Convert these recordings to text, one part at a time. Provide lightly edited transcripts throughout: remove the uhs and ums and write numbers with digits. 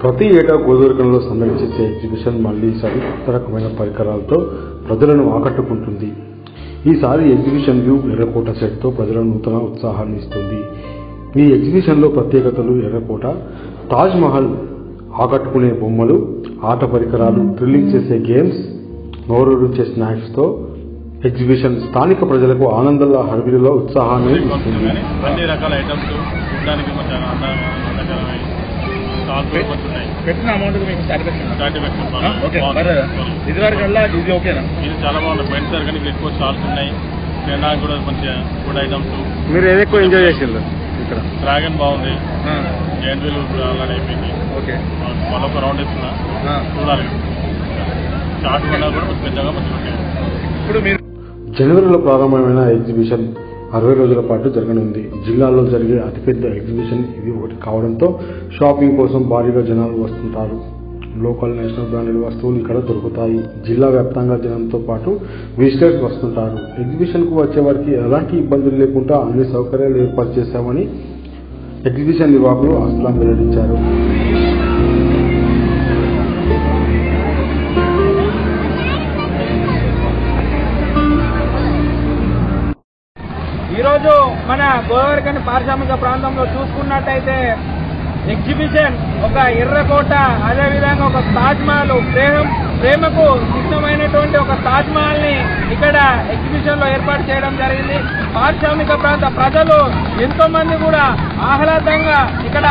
ప్రతి ఏటా గోదావరిలో సందడి చేసే ఎగ్జిబిషన్ మళ్లీ ఈసారి కొత్త రకమైన పరికరాలతో ప్రజలను ఆకట్టుకుంటుంది. ఈసారి ఎగ్జిబిషన్ వ్యూ ఎర్రకోట సెట్తో ప్రజలను నూతన ఉత్సాహాన్ని ఇస్తుంది. ఈ ఎగ్జిబిషన్లో ప్రత్యేకతలు ఎర్రకోట, తాజ్ మహల్, ఆకట్టుకునే బొమ్మలు, ఆట పరికరాలు, థ్రిల్లింగ్ చేసే గేమ్స్, నోరూరించే స్నాక్స్తో ఎగ్జిబిషన్ స్థానిక ప్రజలకు ఆనందంలో హర్విలో ఉత్సాహాన్ని ఇస్తుంది. అన్ని రకాల ఐటమ్స్ చూడడానికి పెట్టిన అమౌంట్ మీకు ఇది ఓకేనా? ఇది చాలా బాగుంది. బయట సార్ కానీ ఎక్కువ స్టాల్స్ ఉన్నాయి. తినడానికి కూడా మంచిగా ఫుడ్ ఐటమ్స్. మీరు ఏది ఎక్కువ ఎంజాయ్ చేసిండ్రు ఇక్కడ? డ్రాగన్ బాగుంది. జైంట్ వీల్ అలానే అయిపోయింది. ఓకే, మళ్ళీ ఒక రౌండ్ ఇస్తున్నా చూడాలి. చాట్ కూడా పెద్దగా మంచిగా. ఇప్పుడు మీరు జనవరిలో ప్రారంభమైన ఎగ్జిబిషన్ 60 రోజుల పాటు జరగనుంది. జిల్లాలో జరిగే అతిపెద్ద ఎగ్జిబిషన్ ఇది ఒకటి కావడంతో షాపింగ్ కోసం భారీగా జనాలు వస్తుంటారు. లోకల్, నేషనల్ బ్రాండెడ్ వస్తువులు ఇక్కడ దొరుకుతాయి. జిల్లా వ్యాప్తంగా జనంతో పాటు విజిటర్స్ వస్తుంటారు. ఎగ్జిబిషన్కు వచ్చే వారికి ఎలాంటి ఇబ్బందులు లేకుండా అన్ని సౌకర్యాలు ఏర్పాటు చేశామని ఎగ్జిబిషన్ నిర్వాహకులు అస్లాం వెల్లడించారు. ఈరోజు మన గోదావరిఖని పారిశ్రామిక ప్రాంతంలో చూసుకున్నట్టయితే ఎగ్జిబిషన్ ఒక ఎర్రకోట, అదేవిధంగా ఒక తాజ్ మహల్, ప్రేమకు సిద్ధమైనటువంటి ఒక తాజ్ మహల్ ని ఇక్కడ ఎగ్జిబిషన్ లో ఏర్పాటు చేయడం జరిగింది. పారిశ్రామిక ప్రాంత ప్రజలు ఎంతో మంది కూడా ఆహ్లాదంగా ఇక్కడ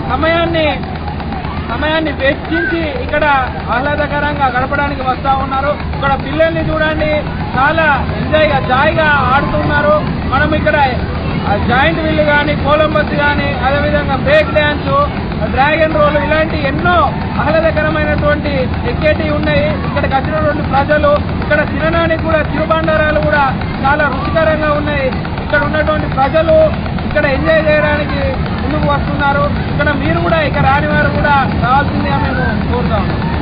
సమయాన్ని వెచ్చించి ఇక్కడ ఆహ్లాదకరంగా గడపడానికి వస్తా ఉన్నారు. ఇక్కడ పిల్లల్ని చూడండి, చాలా జాయిగా ఆడుతున్నారు. మనం ఇక్కడ జాయింట్ వీల్ కానీ, కొలంబస్ కానీ, అదేవిధంగా బ్రేక్ డ్యాన్స్, డ్రాగన్ రోల్ ఇలాంటి ఎన్నో ఆహ్లాదకరమైనటువంటి ఎక్కేటివి ఉన్నాయి. ఇక్కడికి వచ్చినటువంటి ప్రజలు ఇక్కడ తినడానికి కూడా తినుబండారాలు కూడా చాలా రుచికరంగా ఉన్నాయి. ఇక్కడ ఉన్నటువంటి ప్రజలు ఇక్కడ ఎంజాయ్ చేయడానికి ముందుకు వస్తున్నారు. ఇక్కడ మీరు కూడా ఇక్కడ రాని వారు కూడా రావాల్సిందిగా మేము కోరుతాము.